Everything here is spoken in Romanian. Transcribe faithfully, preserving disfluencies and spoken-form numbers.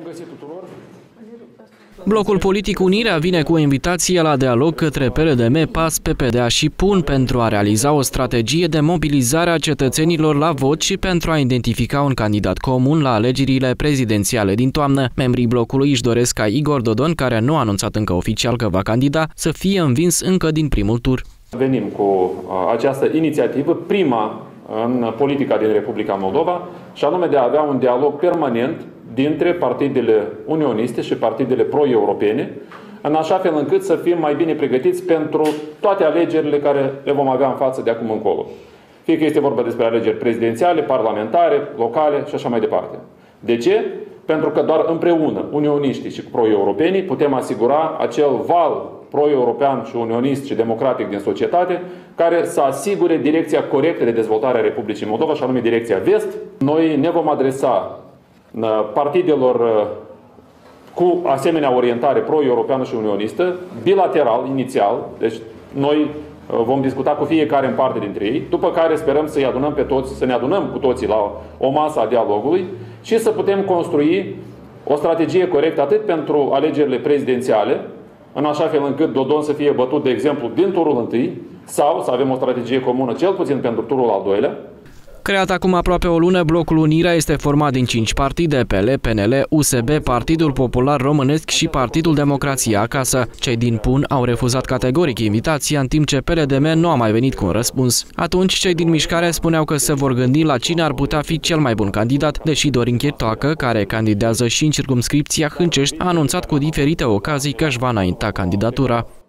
Bun găsit tuturor! Blocul politic Unirea vine cu o invitație la dialog către P L D M, P A S, P P D A și P U N pentru a realiza o strategie de mobilizare a cetățenilor la vot și pentru a identifica un candidat comun la alegerile prezidențiale din toamnă. Membrii blocului își doresc ca Igor Dodon, care nu a anunțat încă oficial că va candida, să fie învins încă din primul tur. Venim cu această inițiativă, prima în politica din Republica Moldova, și anume de a avea un dialog permanent dintre partidele unioniste și partidele pro-europene, în așa fel încât să fim mai bine pregătiți pentru toate alegerile care le vom avea în față de acum încolo. Fie că este vorba despre alegeri prezidențiale, parlamentare, locale și așa mai departe. De ce? Pentru că doar împreună, unioniștii și pro-europenii, putem asigura acel val pro-european și unionist și democratic din societate, care să asigure direcția corectă de dezvoltare a Republicii Moldova, și anume direcția vest. Noi ne vom adresa partidelor cu asemenea orientare pro-europeană și unionistă, bilateral, inițial. Deci noi vom discuta cu fiecare în parte dintre ei, după care sperăm să-i adunăm pe toți, să ne adunăm cu toții la o masă a dialogului și să putem construi o strategie corectă atât pentru alegerile prezidențiale, în așa fel încât Dodon să fie bătut, de exemplu, din turul întâi, sau să avem o strategie comună, cel puțin pentru turul al doilea. Creat acum aproape o lună, blocul Unirea este format din cinci partide: P L, P N L, U S B, Partidul Popular Românesc și Partidul Democrația Acasă. Cei din P U N au refuzat categoric invitația, în timp ce P L D M nu a mai venit cu un răspuns. Atunci, cei din mișcare spuneau că se vor gândi la cine ar putea fi cel mai bun candidat, deși Dorin Chirtoacă, care candidează și în circumscripția Hâncești, a anunțat cu diferite ocazii că își va înainta candidatura.